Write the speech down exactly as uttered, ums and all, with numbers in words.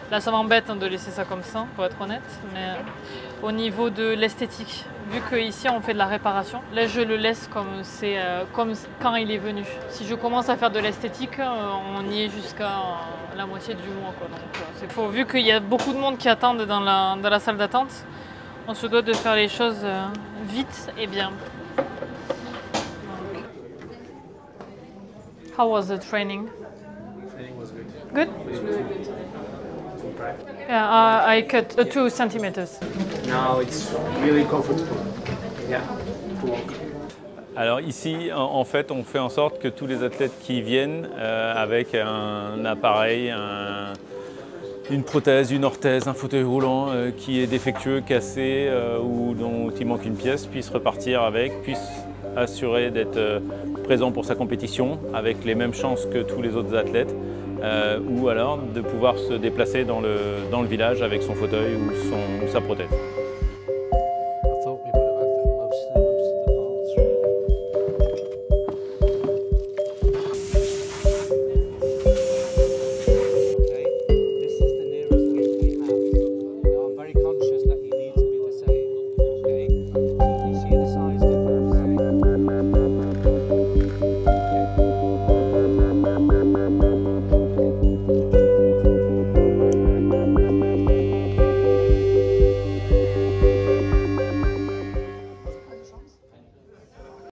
Là, ça m'embête hein, de laisser ça comme ça, pour être honnête. Mais euh, au niveau de l'esthétique, vu qu'ici on fait de la réparation, là je le laisse comme c'est, euh, comme quand il est venu. Si je commence à faire de l'esthétique, euh, on y est jusqu'à euh, la moitié du mois, quoi. Donc, euh, c'est faux. Vu qu'il y a beaucoup de monde qui attendent dans la, dans la salle d'attente, on se doit de faire les choses euh, vite et bien. Donc. How was the training? Training was good. Good? Really good. Yeah, uh, I cut uh, two centimeters. Now it's really comfortable. Yeah, to walk. Alors ici, en fait, on fait en sorte que tous les athlètes qui viennent euh, avec un appareil, un, une prothèse, une orthèse, un fauteuil roulant euh, qui est défectueux, cassé euh, ou dont il manque une pièce, puissent repartir avec, puissent assurer d'être euh, présent pour sa compétition avec les mêmes chances que tous les autres athlètes. Euh, ou alors de pouvoir se déplacer dans le, dans le village avec son fauteuil ou, son, ou sa prothèse.